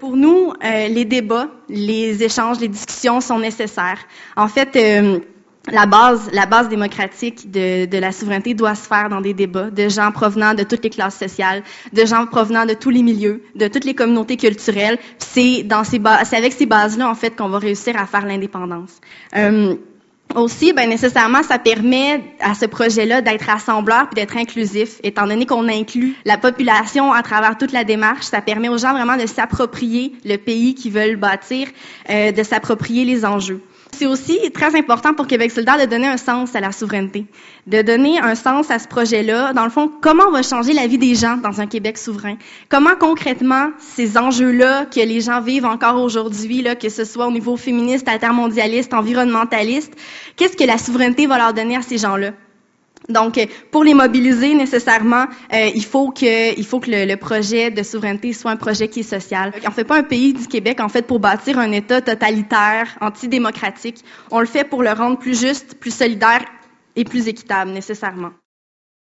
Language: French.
Pour nous, les débats, les échanges, les discussions sont nécessaires. En fait, la base démocratique de la souveraineté doit se faire dans des débats de gens provenant de toutes les classes sociales, de gens provenant de tous les milieux, de toutes les communautés culturelles. C'est avec ces bases-là, en fait, qu'on va réussir à faire l'indépendance. Aussi, nécessairement, ça permet à ce projet-là d'être rassembleur puis d'être inclusif. Étant donné qu'on inclut la population à travers toute la démarche, ça permet aux gens vraiment de s'approprier le pays qu'ils veulent bâtir, de s'approprier les enjeux. C'est aussi très important pour Québec solidaire de donner un sens à la souveraineté, de donner un sens à ce projet-là. Dans le fond, comment on va changer la vie des gens dans un Québec souverain? Comment concrètement ces enjeux-là que les gens vivent encore aujourd'hui, là, que ce soit au niveau féministe, altermondialiste, environnementaliste, qu'est-ce que la souveraineté va leur donner à ces gens-là? Donc, pour les mobiliser nécessairement, il faut que le projet de souveraineté soit un projet qui est social. On fait pas un pays du Québec, en fait, pour bâtir un État totalitaire, antidémocratique. On le fait pour le rendre plus juste, plus solidaire et plus équitable, nécessairement.